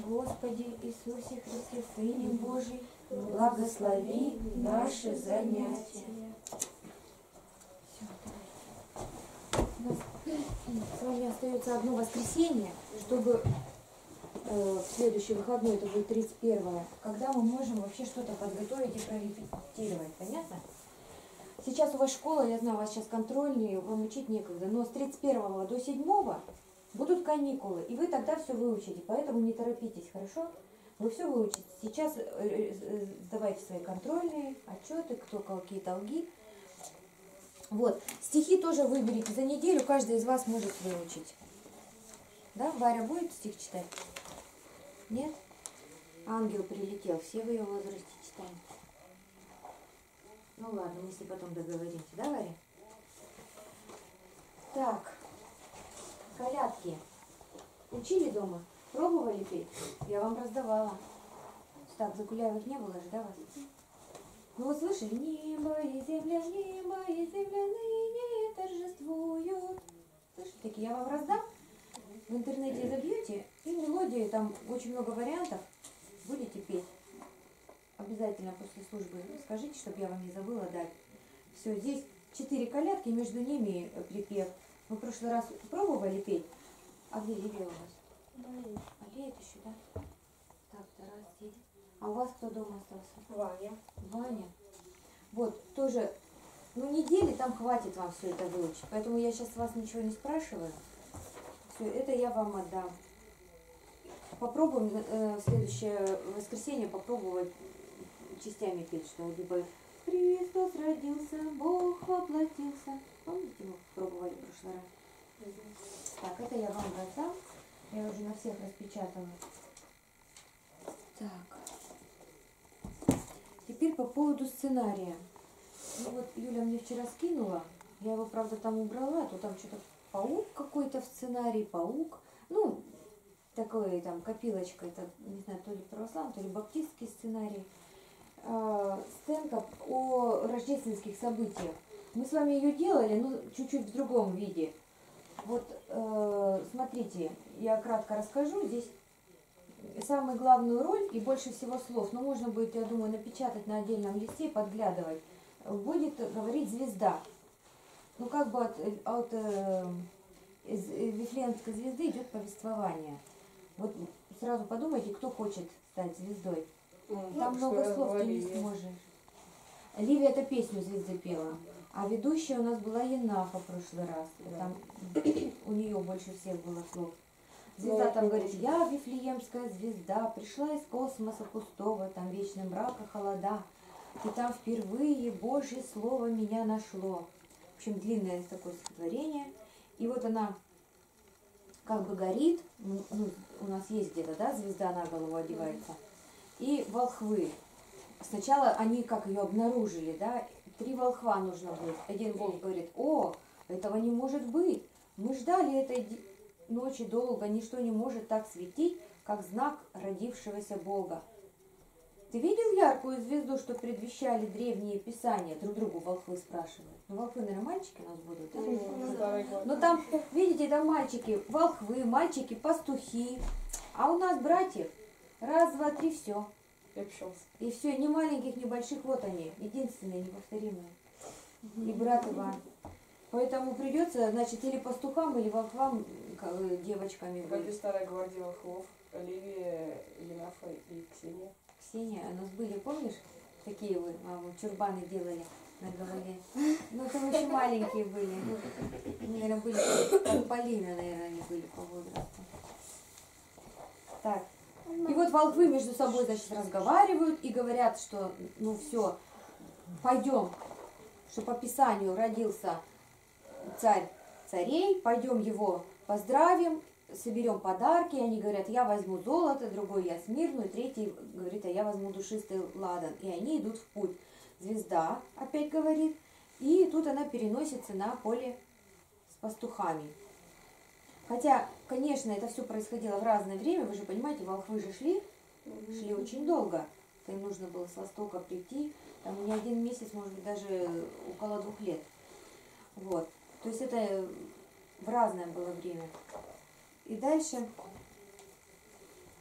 Господи Иисусе Христе, Сыне Божий, благослови наши занятия. У нас с вами остается одно воскресенье, чтобы в следующий выходной, это будет 31-е, когда мы можем вообще что-то подготовить и прорепетировать. Понятно? Сейчас у вас школа, я знаю, у вас сейчас контрольные, вам учить некогда, но с 31 до 7 будут каникулы, и вы тогда все выучите, поэтому не торопитесь, хорошо? Вы все выучите. Сейчас сдавайте свои контрольные, отчеты, кто какие долги. Вот. Стихи тоже выберите за неделю, каждый из вас может выучить. Да, Варя будет стих читать? Нет? Ангел прилетел, все в ее возрасте читаем. Ну ладно, если потом договоримся, да, Варя? Так, колядки. Учили дома? Пробовали петь? Я вам раздавала. Так, Закуляевых не было же, да, вас? Ну вы слышали? Небо и земля ныне торжествуют. Слышите такие? Я вам раздам. В интернете забьете, и мелодии, там очень много вариантов. Будете петь. Обязательно после службы скажите, чтобы я вам не забыла дать. Все, здесь 4 колядки, между ними припев. Вы в прошлый раз пробовали петь? А где Ливия у вас? Болеет. Болеет еще, да? Так, Тарас сидит. А у вас кто дома остался? Ваня. Ваня. Вот, тоже, ну недели там хватит вам все это выучить. Поэтому я сейчас вас ничего не спрашиваю. Все, это я вам отдам. Попробуем в следующее воскресенье попробовать частями петь, что либо Христос родился, Бог воплотился. Помните, мы пробовали в прошлый раз? Так, это я вам раздам. Я уже на всех распечатала. Так. Теперь по поводу сценария. Ну вот Юля мне вчера скинула. Я его, правда, там убрала. А то там что-то паук какой-то в сценарии. Паук. Ну, такой там копилочка. Это, не знаю, то ли православный, то ли баптистский сценарий. Сценка о рождественских событиях. Мы с вами ее делали, но чуть-чуть в другом виде. Вот, смотрите, я кратко расскажу. Здесь самую главную роль и больше всего слов, но можно будет, я думаю, напечатать на отдельном листе, подглядывать, будет говорить звезда. Ну, как бы от из Вифлеемской звезды идет повествование. Вот сразу подумайте, кто хочет стать звездой. Там много слов, ты не сможешь. Ливия это песню звезды пела. А ведущая у нас была Енафа в прошлый раз. Там у нее больше всех было слов. Звезда там говорит: я Вифлеемская звезда, пришла из космоса пустого, там вечный мрак и холода. И там впервые Божье слово меня нашло. В общем, длинное такое стихотворение. И вот она как бы горит. Ну, у нас есть где-то, да, звезда на голову одевается. И волхвы. Сначала они как ее обнаружили, да, 3 волхва нужно будет. Один волк говорит: о, этого не может быть. Мы ждали этой ночи долго, ничто не может так светить, как знак родившегося Бога. Ты видел яркую звезду, что предвещали древние писания? Друг другу волхвы спрашивают. Ну, волхвы, наверное, мальчики у нас будут. Да? Но там, видите, там мальчики волхвы, мальчики пастухи. А у нас братьев 1, 2, 3, все. И все, ни маленьких, ни больших, вот они, единственные, неповторимые. И брат Иван. Поэтому придется, значит, или пастухам, или волхвам, девочками быть. Вроде старая гвардия волхвов, Оливия, Енафа и Ксения. Ксения, у нас были, помнишь, такие вы, чурбаны делали на голове. Ну, там еще маленькие были. Наверное, были, как Полина, наверное, они были по возрасту. Так. И вот волхвы между собой, значит, разговаривают и говорят, что, ну, все, пойдем, что по Писанию родился царь царей, пойдем его поздравим, соберем подарки. Они говорят: я возьму золото, другой я смирную, третий говорит: а я возьму душистый ладан. И они идут в путь. Звезда опять говорит, и тут она переносится на поле с пастухами. Хотя, конечно, это все происходило в разное время, вы же понимаете, волхвы же шли очень долго. Им нужно было с востока прийти, там не 1 месяц, может быть, даже около 2 лет. Вот. То есть это в разное было время. И дальше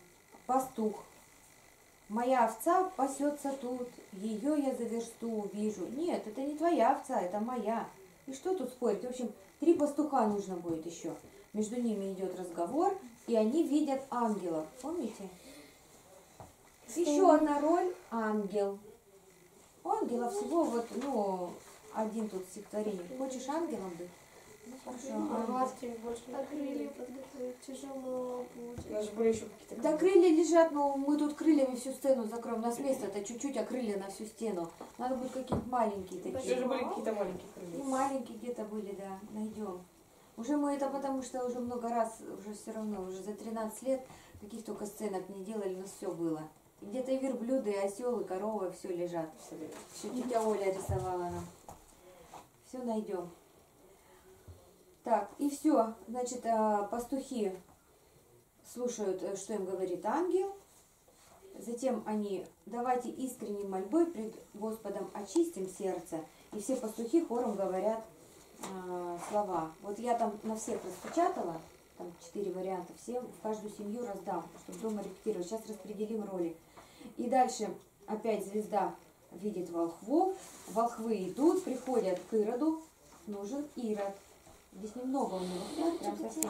пастух. Моя овца пасется тут, ее я за версту вижу. Нет, это не твоя овца, это моя. И что тут спорить? В общем, 3 пастуха нужно будет еще. Между ними идет разговор, и они видят ангелов. Помните? Еще одна роль – ангел. У ангела всего вот, ну, один тут стихотворение. Хочешь ангелом быть? Хорошо. А Крылья подготовить, тяжело будет. У нас же были еще какие-то... да крылья лежат, но мы тут крыльями всю стену закроем. У нас место-то чуть-чуть, а крылья на всю стену. Надо будет какие-то маленькие Еще такие. же были какие-то маленькие И крылья. маленькие где-то были, да, найдем. Уже мы это потому что уже много раз, уже все равно, уже за 13 лет каких только сценок не делали, но все было. И где-то и верблюды, и осел, и корова, все лежат. Все тетя Оля рисовала нам. Все найдем. Так, и все. Значит, пастухи слушают, что им говорит ангел. Затем они, давайте искренней мольбой пред Господом очистим сердце. И все пастухи хором говорят слова. Вот я там на всех распечатала, там 4 варианта, всем в каждую семью раздам, чтобы дома репетировать. Сейчас распределим роли. И дальше опять звезда видит волхвов. Волхвы идут, приходят к Ироду. Нужен Ирод. Здесь немного у него, прям совсем.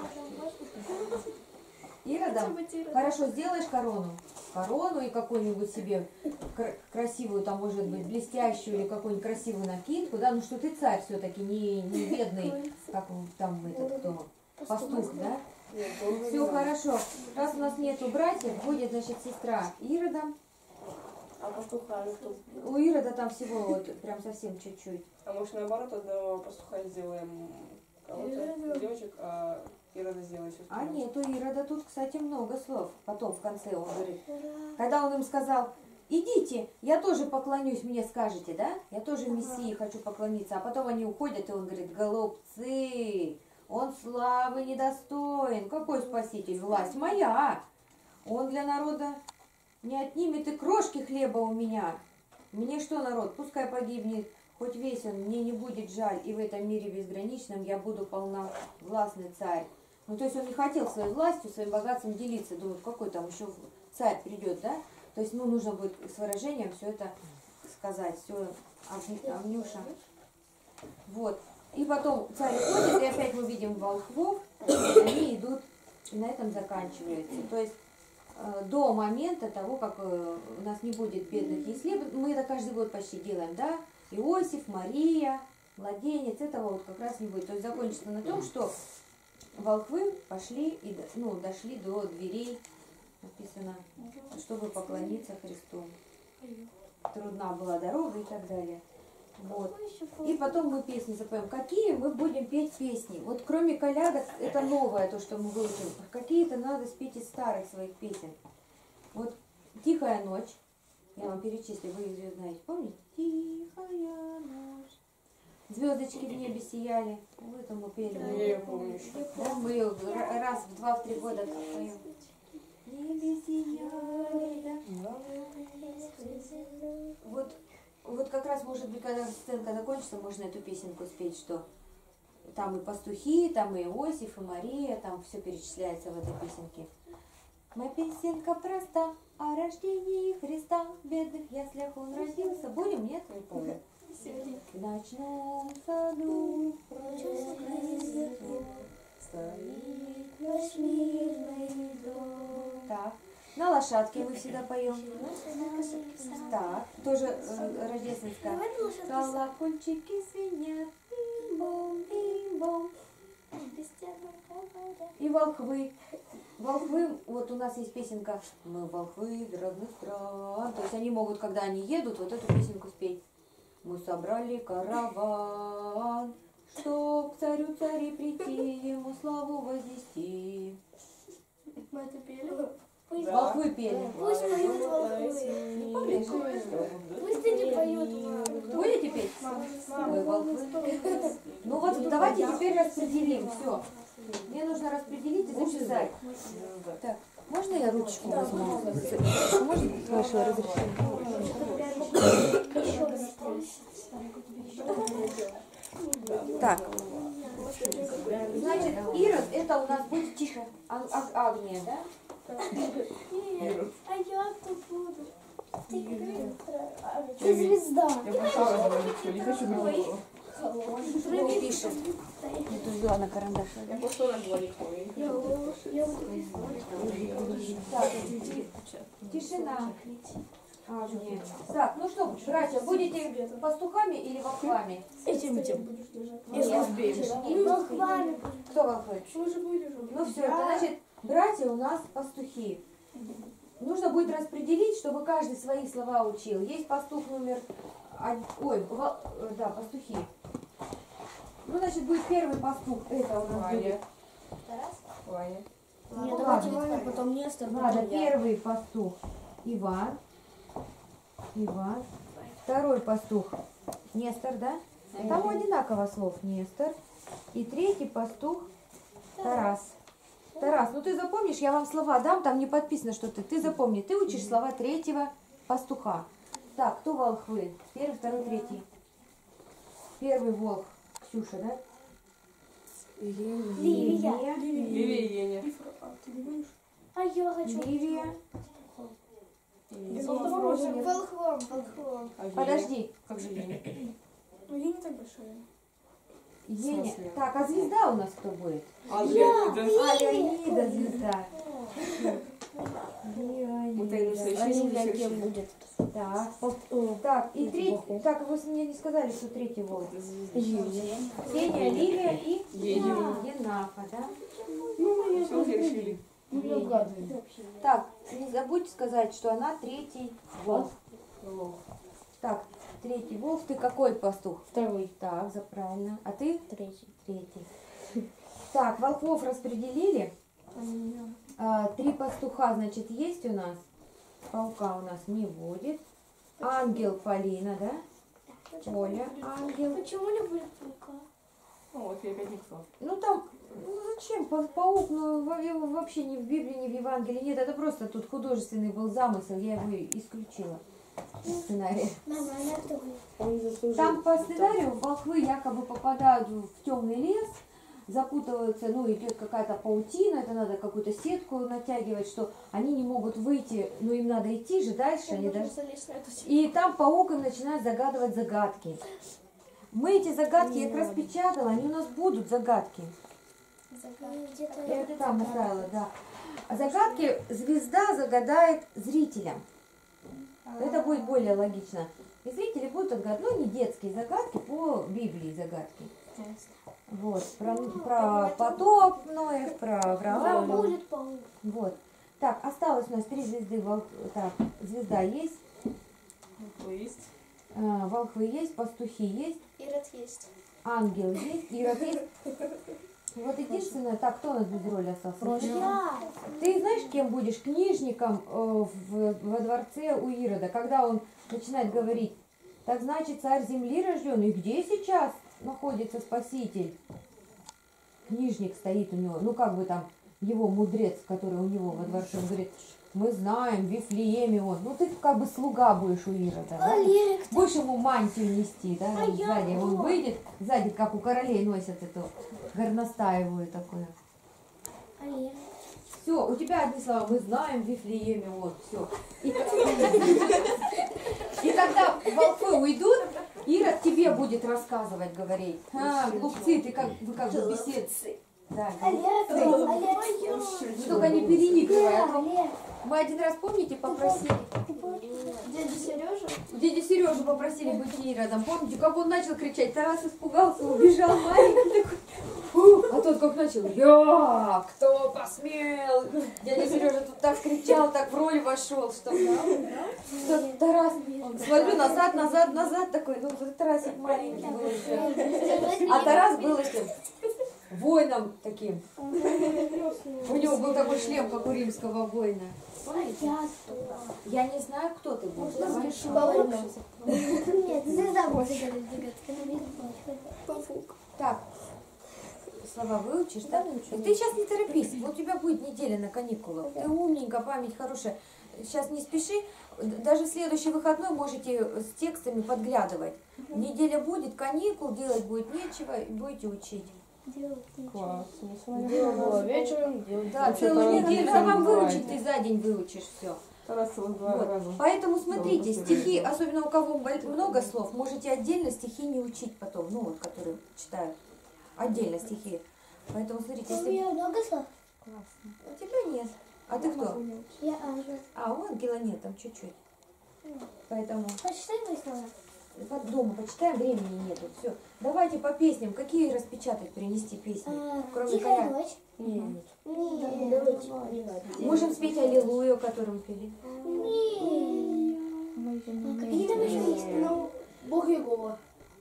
Иродом. Хорошо, сделаешь корону. Корону и какую-нибудь себе красивую, там может быть блестящую или какую-нибудь красивую накидку, да, ну что ты царь все-таки, не бедный, как там этот кто, пастух, да? Все хорошо. Раз у нас нету братьев, будет, значит, сестра Ирода. А пастуха кто? У Ирода там всего вот прям совсем чуть-чуть. А может наоборот, одного пастуха сделаем кого-то, девочек, а Ирода сделай сестру. А нет, у Ирода тут, кстати, много слов. Потом в конце он говорит, когда он им сказал, идите, я тоже поклонюсь, мне скажете, да? Я тоже Мессии хочу поклониться. А потом они уходят, и он говорит, голубцы, он славы недостоин. Какой спаситель? Власть моя. Он для народа не отнимет и крошки хлеба у меня. Мне что, народ, пускай погибнет, хоть весь он, мне не будет жаль, и в этом мире безграничном я буду полновластный царь. Ну, то есть он не хотел своей властью, своим богатством делиться. Думает, какой там еще царь придет, да? То есть, ну, нужно будет с выражением все это сказать. Все, Агнюша. Вот. И потом царь уходит, и опять мы видим волхвов, они идут, и на этом заканчивается. То есть, до момента того, как у нас не будет бедных исследований, мы это каждый год почти делаем, да? Иосиф, Мария, младенец, этого вот как раз не будет. То есть закончится на том, что волхвы пошли и дошли до дверей, написано, чтобы поклониться Христу. Трудна была дорога и так далее. Вот. И потом мы песни запоем. Какие мы будем петь песни? Вот кроме колядок, это новое, то, что мы выучим. Какие-то надо спеть из старых своих песен. Вот «Тихая ночь». Я вам перечислю, вы ее знаете. Помните? «Тихая ночь». Звездочки в небе сияли. Вы это мы пели. Я ее помню еще. Да, мы ее раз в 2-3 года поем. Небе сияли, да? Вот как раз, может быть, когда сценка закончится, можно эту песенку спеть, что там и пастухи, там и Иосиф, и Мария, там все перечисляется в этой песенке. Моя песенка проста о рождении Христа, в бедных яслях он родился. Будем, нет? Не помню. В ночном саду стоит наш мирный дом. Так, на лошадке мы всегда поем. Так, тоже рождественская. Колокольчики звенят, бим-бом, бим-бом. И волхвы. Волхвы, вот у нас есть песенка «Мы волхвы разных стран». То есть они могут, когда они едут, вот эту песенку спеть. Мы собрали караван, чтоб к царю цари прийти, ему славу вознести. Мы это пели? Да. Волхвы пели. Пусть поют волхвы. Не помнишь? Пусть они поют, мама. Будете петь? Ой, волхвы. Ну вот давайте теперь распределим. Все. Мне нужно распределить и записать. Так, можно я ручку возьму? Можно ваше разрешение? Так. Значит, Ирод, это у нас будет тихо. Агния, да? Ты звезда. Я бросала его лицо, не хочу говорить. Не пишет. Я тут взяла на карандаш. Я просто на дворе твой. Так, тишина. А, нет. Так, ну что, братья, будете пастухами или волхвами? Этим. Если успеешь. Волхвами. Кто волхвы? Мы же были же. Ну все, это значит, братья у нас пастухи. Нужно будет распределить, чтобы каждый свои слова учил. Есть пастух номер... да, пастухи. Ну, значит, будет первый пастух. Это у нас будет... Ваня. Нет, давайте Ваня, потом Нестор, Ладно, потом я. первый пастух Иван. Второй пастух Нестор, да? Там одинаково слов Нестор. И третий пастух Тарас. Тарас, ну ты запомнишь, я вам слова дам, там не подписано, что ты запомни. Ты учишь слова третьего пастуха. Так, кто волхвы? Первый, второй, третий. Первый волк Ксюша, да? Ливия. Лилия и Еня. А я хочу. Ливия. Волхвом. А Еня? Подожди. Как же Еня? Ну, я не так большая. Еня. В смысле? Так, а звезда у нас кто будет? А Леонида? А, Леонида звезда. Вот это Леонида. следующий. будет? Так, так, и третий. Так, вы мне не сказали, что третий волк. Ксения, Ливия и Енафа, да? Все уже решили. Так, не забудьте сказать, что она третий волк. Так, третий волк. Ты какой пастух? Второй. Так, правильно. А ты? Третий. Третий. Так, волков распределили. 3 пастуха, значит, есть у нас. Паука у нас не будет. Ангел Полина, да? Оля, ангел. Почему не будет паука? Ну вот, я опять никто. Ну там, ну зачем? Паук, ну его вообще ни в Библии, ни в Евангелии нет. Это просто тут художественный был замысел, я его исключила. Сценарий. Мама, она кто? Он заслужил. Там по сценарию волхвы якобы попадают в темный лес, запутываются, ну идет какая-то паутина, это надо какую-то сетку натягивать, что они не могут выйти, но им надо идти же дальше. Они даже... И там паук им начинает загадывать загадки. Мы эти загадки, я их распечатала, они у нас будут загадки. Я это там оставила, да. А загадки звезда загадает зрителям. Это будет более логично. И зрители будут отгадывать, ну не детские загадки, по Библии загадки. Вот, про потоп Ноев, про Авраама. Будет паук. Вот. Так, осталось у нас 3 звезды. Так, звезда есть, Есть. волхвы есть, пастухи есть, Ирод есть. ангел есть, Ирод есть. Вот единственное, так, кто у нас без роли остался? Я. Ты знаешь, кем будешь? Книжником во дворце у Ирода, когда он начинает говорить, так значит, царь земли рожден, и где сейчас находится Спаситель? Книжник стоит у него, ну как бы там, его мудрец, который у него во дворце, он говорит, мы знаем, в Вифлееме он. Ну ты как бы слуга будешь у Ирода, да? Будешь ему мантию нести, да? А я Сзади он кто? выйдет, сзади, как у королей носят эту горностаевую такую. Все, у тебя одни слова, мы знаем, в Вифлееме, вот, все. И когда волхвы уйдут, Ирод тебе будет рассказывать, говорить. А, глупцы, вы как бы беседуете. Да, только не переигрывай, а то мы один раз, помните, попросили, Дядя Сережа? дядю Сережу попросили быть Иродом. Помните, как он начал кричать, Тарас испугался, убежал маленький такой. А тот как начал, я, кто посмел? Дядя Сережа тут так кричал, так в роль вошел, что Тарас, смотрю, назад такой, ну Тарасик маленький был еще. А Тарас был этим воином таким. У него был такой шлем, как у римского воина. Я не знаю, кто ты будешь. Нет, звезда может быть. Так, слова выучишь, да? Ты сейчас не торопись, у тебя будет неделя на каникулах. Ты умненько, память хорошая. Сейчас не спеши. Даже в следующий выходной можете с текстами подглядывать. Неделя будет, каникул, делать будет нечего, и будете учить. Классно. Вечером делать. Да, целую неделю. Да вам выучить, ты за день выучишь все. Тарасова два Вот. раза. Поэтому смотрите, Дома стихи, посмотрела. особенно у кого много слов, можете отдельно стихи не учить потом, ну вот, которые читают. Отдельно стихи. Поэтому смотрите, У если меня много слов? у тебя нет. А ты кто? Я Анжела. А, у Ангела нет, там чуть-чуть. Поэтому Почитай мои слова. под дома почитаем, времени нету. Все. Давайте по песням. Какие распечатать, принести песни? Кроме Тихая коля. ночь. Нет. Нет. Можем спеть Аллилуйю, которую мы пели. Какие там еще есть? Ну, Бог Иегова.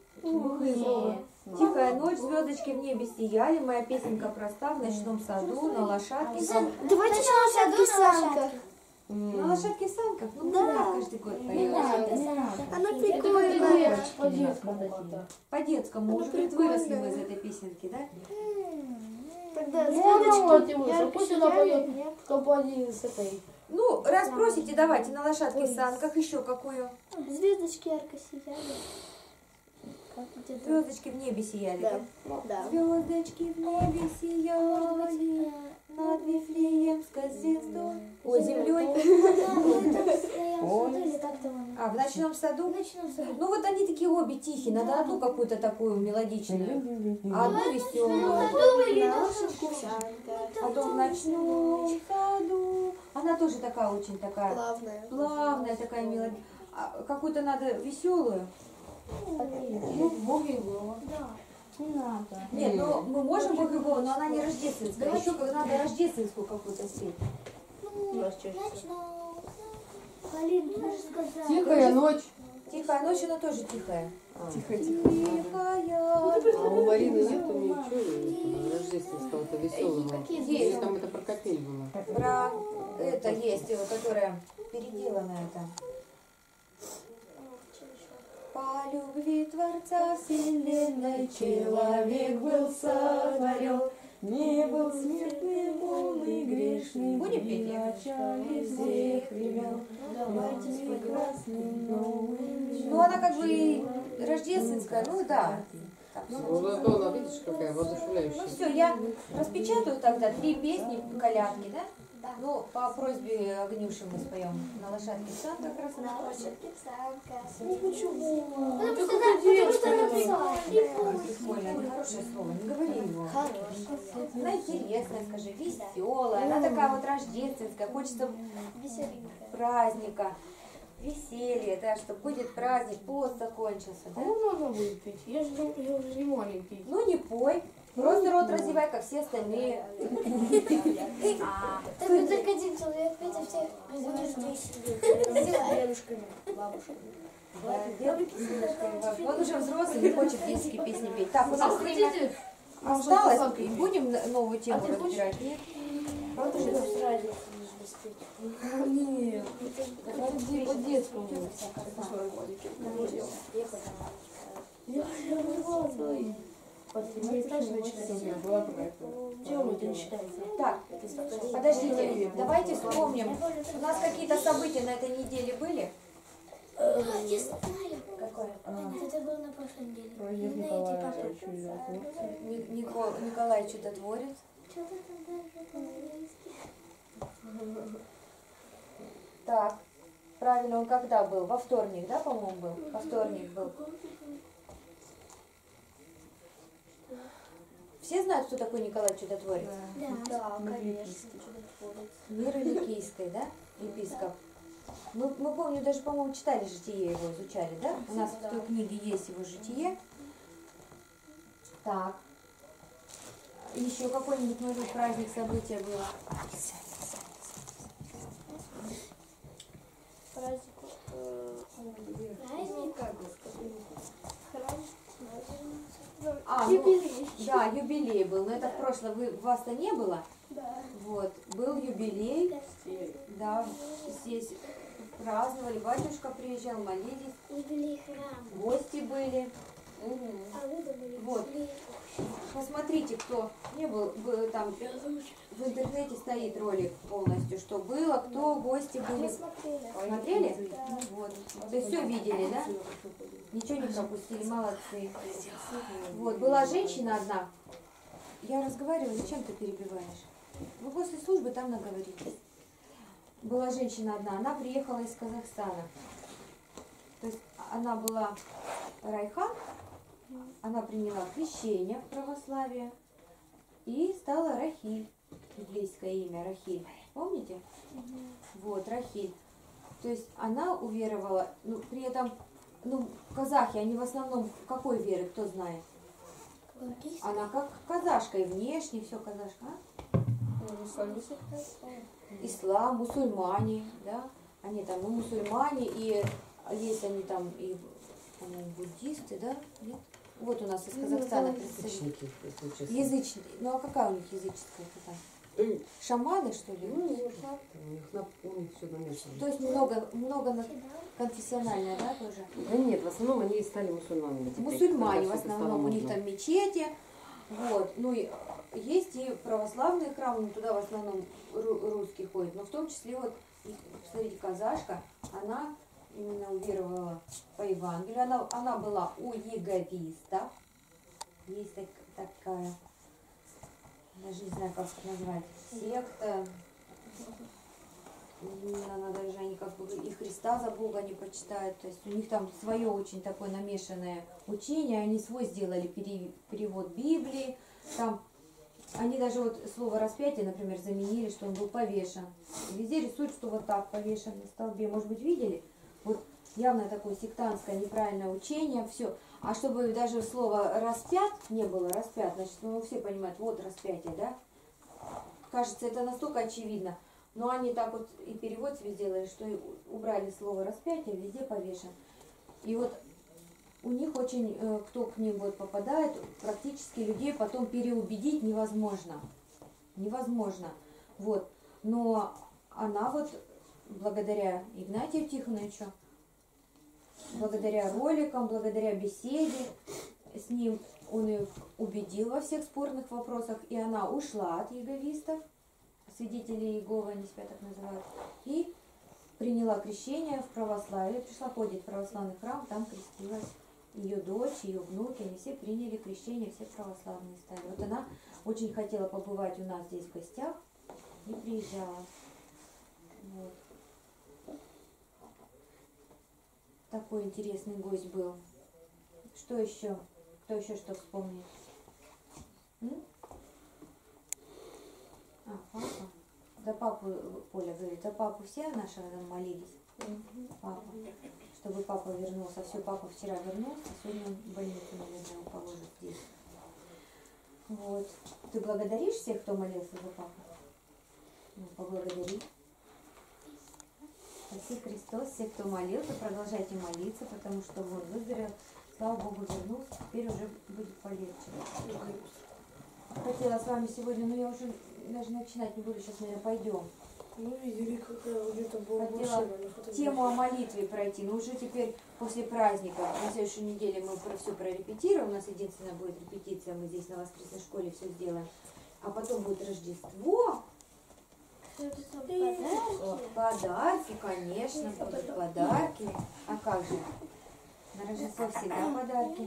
Тихая ночь, звездочки в небе сияли, моя песенка проста в ночном саду, на лошадке. Давайте на лошадке санках. На лошадке в санках? Ну, Да. да, каждый год поем. Она это прикольная. По-детскому, может быть, выросли мы из этой песенки, да? Тогда Пусть она поет в компании с этой. Ну, раз просите, давайте на лошадке в санках. Еще какую? Звездочки ярко сияли. Звездочки в небе сияли, да? Да. Звездочки в небе сияли над Вифлеемской звездой. Ой, землей. А, в ночном саду? Ну вот они такие обе тихие. Надо одну какую-то такую мелодичную, а одну веселую. А то в ночном саду. Она тоже такая очень такая плавная такая мелодия. А какую-то надо веселую. Ну, Бог Иегова. Не надо. Нет, ну мы можем Бог Иегова, но она не рождественская. Еще надо рождественскую какую-то спеть. Тихая ночь. Тихая ночь, она тоже тихая. Тихо-тихо. Тихая. А у Марины нету ничего рождественского-то веселого? Есть. Или там это про капель было? Про это есть, которая переделанная там. По любви Творца Вселенной человек был сотворен, Не был смертным, он и грешным. Будем петь? В начале всех времен. Прекрасным новым днем. Ну она как бы и рождественская, ну да. Так, Ну, зато она, видишь, какая воодушевляющая. ну все, я распечатаю тогда 3 песни колядки, да? Ну, по просьбе Агнюши мы споем на лошадке в санках как раз. Ну почему? Потому что она написала. Прикольно, это хорошее слово, не говори его. Она интересная, скажи, веселая, она такая вот рождественская, хочется праздника, веселья, да, что будет праздник, пост закончился, да? Ну, можно будет петь. Я же уже не маленький. Ну не пой, просто рот разевай, как все остальные. Так вот только один человек, Петя, все Дедушками, бабушками. Да, дедушки, с дедушкой. Он уже взрослый, не хочет детские песни петь. Так, у нас время осталось, будем новую тему разбирать, нет? Нет. По-детскому. Тёма, ты не считаете? Так, подождите, давайте вспомним. У нас какие-то события на этой неделе были? Я знаю. Какое? Это было на прошлой неделе. Проезд Николая чудотворец. Николай Чудотворец. Что-то там даже по-английски. Так, правильно, он когда был? Во вторник, да, по-моему, был? Во вторник был. Все знают, кто такой Николай Чудотворец? Да, конечно. Мира Ликийской, да? Епископ. Мы помню, даже, по-моему, читали житие его, изучали, да? У нас в той книге есть его житие. Так. Еще какой-нибудь, может быть, праздник, событие было? А, Юбилей. да, юбилей был, но это в прошлом, вас-то не было? Да. Вот, был юбилей, да, здесь праздновали, батюшка приезжал, молились, Юбилей храма. гости были. А вы думали, Вот. юбилей? Посмотрите, кто не был, там в интернете стоит ролик полностью, что было, кто, гости Мы были. смотрели. Смотрели? Да. Вот. То есть все видели, да? Ничего не пропустили, молодцы. Вот, была женщина одна. Я разговариваю, зачем ты перебиваешь? Вы после службы там наговоритесь. была женщина одна, она приехала из Казахстана. То есть она была Райхан, она приняла крещение в православие и стала Рахиль, библейское имя Рахиль. Помните? Вот, Рахиль. То есть она уверовала, ну, при этом, ну, казахи, они в основном какой веры, кто знает? Она как казашка, и внешне все казашка. Ислам, мусульмане, да? Они там, ну, мусульмане, и есть они там и, по-моему, буддисты, да? Нет? Вот у нас из Казахстана представители. Язычники, если честно. Язычники. Ну а какая у них языческая там? Шаманы, что ли? Ну, у них все намешано. То есть много конфессиональное, да, тоже? Да нет, в основном они и стали мусульманами. теперь, Мусульмане в когда всё это основном, стало у них модно. там мечети, вот, ну и есть и православные храмы, но туда в основном русские ходят, но в том числе вот, смотрите, казашка, она именно уверовала по Евангелию, она была у еговистов, есть такая, даже не знаю, как это назвать, секта, она даже, они как бы и Христа за Бога не почитают, то есть у них там свое очень такое намешанное учение, они свой сделали перевод Библии, там они даже вот слово распятие, например, заменили, что он был повешен. Везде рисуют, что вот так повешен на столбе. Может быть, видели? Вот явно такое сектантское неправильное учение, все. А чтобы даже слово распят не было, распят, значит, ну все понимают, вот распятие, да? Кажется, это настолько очевидно. Но они так вот и перевод себе сделали, что и убрали слово распятие, везде повешен. И вот у них очень, кто к ним вот попадает, практически людей потом переубедить невозможно. Невозможно. Вот. Но она вот, благодаря Игнатию Тихоновичу, благодаря роликам, благодаря беседе с ним, он ее убедил во всех спорных вопросах, и она ушла от еговистов, свидетелей Иеговы, они себя так называют, и приняла крещение в православие, пришла ходить в православный храм, там крестилась. Ее дочь, ее внуки, они все приняли крещение, все православные стали. Вот она очень хотела побывать у нас здесь в гостях и приезжала. Вот. Такой интересный гость был. Что еще? Кто еще что вспомнит? Папа. За папу, Поля говорит, за папу все наши молились? Папа. Чтобы папа вернулся. Все, папа вчера вернулся, сегодня он в больницу, наверное, положит здесь. Вот. Ты благодаришь всех, кто молился за папу? Ну, поблагодари. Спаси Христос, все, кто молился, продолжайте молиться, потому что он выздоровел, слава Богу, вернулся, теперь уже будет полегче. Хотела с вами сегодня, но я уже даже начинать не буду, сейчас, наверное, пойдем. Ну, видели, какая где-то была Хотела машина. тему о молитве пройти, но уже теперь после праздника, на следующей неделе мы все прорепетируем, у нас единственная будет репетиция, мы здесь на воскресной школе все сделаем, а потом будет Рождество, подарки, конечно, будут подарки, а как же, на Рождество всегда подарки,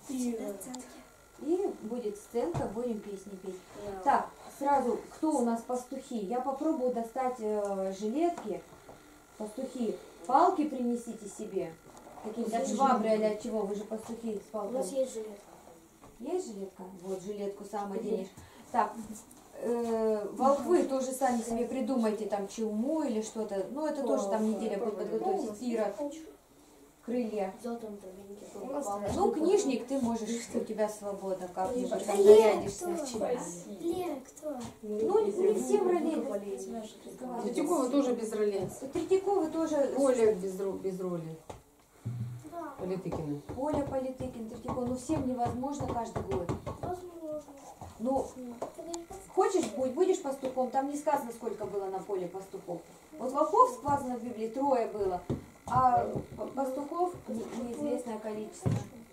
и будет сценка, будем песни петь. Так, сразу, кто у нас пастухи? Я попробую достать жилетки. Пастухи, палки принесите себе. Какие-то швабры или от чего? Вы же пастухи с У палками. нас есть жилет. Есть жилетка? Вот, жилетку сам оденешь. Так, волхвы тоже сами себе придумайте там челму или что-то. Ну, это тоже там неделя будет подготовить. Сирот, крылья. Ну, книжник ты можешь, у тебя свобода, как-нибудь там нарядишься. Лера, кто? Ну, не всем ролей. Третьякова тоже без роли. Третьяковы тоже. Оля без роли. Да, Политыкина. Оля Политыкин, Третьяков. Ну, всем невозможно каждый год. возможно. Ну, хочешь, будешь пастухом, там не сказано, сколько было на поле пастухов. Вот волков сказано в Библии 3 было, а пастухов неизвестное количество.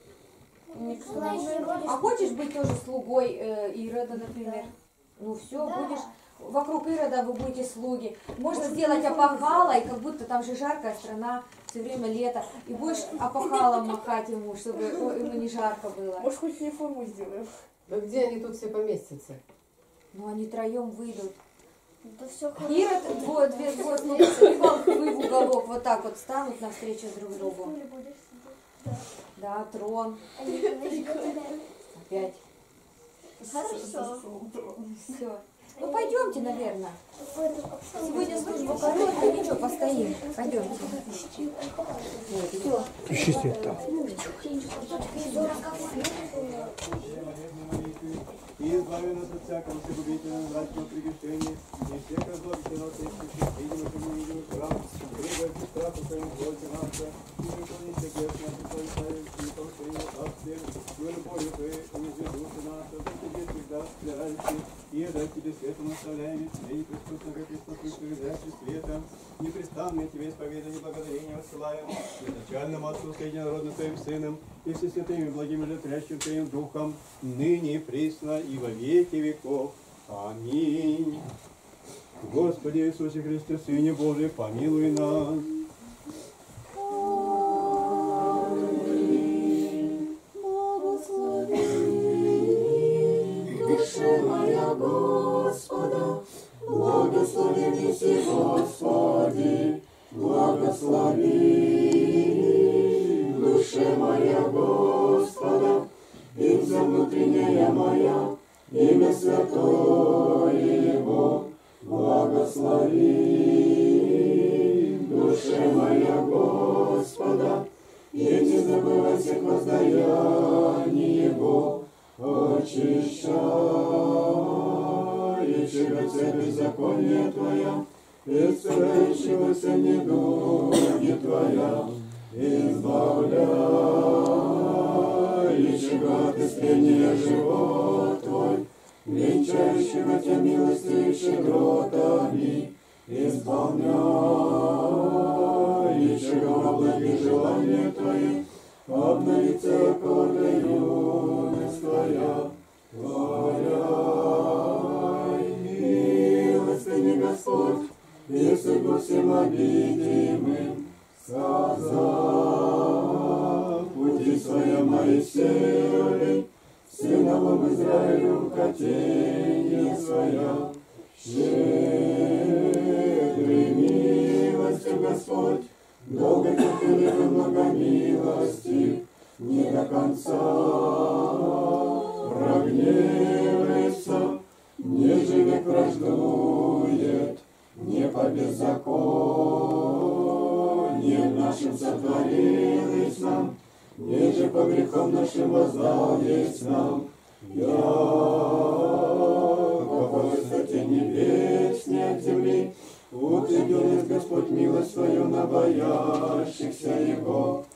А хочешь быть тоже слугой Ирода, например? Ну все, Да. будешь вокруг Ирода, вы будете слуги. Можно сделать опахало, и как будто там же жаркая страна, все время лето, и будешь опахалом махать ему, чтобы ему не жарко было. Может, хоть униформу сделаем? Да где они тут все поместятся? Ну они 3 выйдут. Да все хорошо. Ирод, двое волхвы в уголок вот так вот станут навстречу друг другу. Или будешь сидеть? Да, трон. А я говорю, Опять. Хорошо. Все. Ну пойдемте, наверное. Сегодня Сегодня служба короткая, ничего, постоим. Пойдемте. Все. Ищи свет там. И избави нас от всякого всегубительного мрачного прегрешения, и всех озлобительного всех видимых и невидимых прав, прибавь страху своим плоти наша, и выполните грех наши твои ставишь, и помышления царствия, и любовью твоей унизи души наша, за тебе всегда склирающий, и дай тебе светом оставляем, ведь тебе неприступного Христос, передачи света, непрестанно тебе исповедание благодарения высылаем, изначальному Отцу с единородным Твоим Сыном, и со святыми благими животворящим Твоим Духом, ныне и присно, и во веки веков. Аминь. Господи Иисусе Христе, Сыне Божий, помилуй нас. Душа моя Господа, благослови неси, Господи, благослови. Душа моя Господа, и вся внутренняя моя, имя святое Его, благослови. Душа моя Господа, и не забывай всех воздаяний Его, очищай, исчерпай беззаконие Твоя, исцеляющегося недуги Твоя, избавляй, исчерпай от искрения живот Твой, венчающего Тебя милостью и щедротами, исполняй, исчерпай благие желания Твои, обновится гордая юность Твоя, творяй, милостыни Господь, и судьбу всем обидимым, сказав пути своя Моисеевой, сыновом Израилю хотение своя, щедрый милостью Господь, долго терпеливый многомилостив, не до конца прогневается, не живет враждует, не по беззаконием нашим сотворились нам, не же по грехам нашим воздал есть нам. Я по высоте небес, не от земли, утвердил есть Господь милость свою на боящихся Его.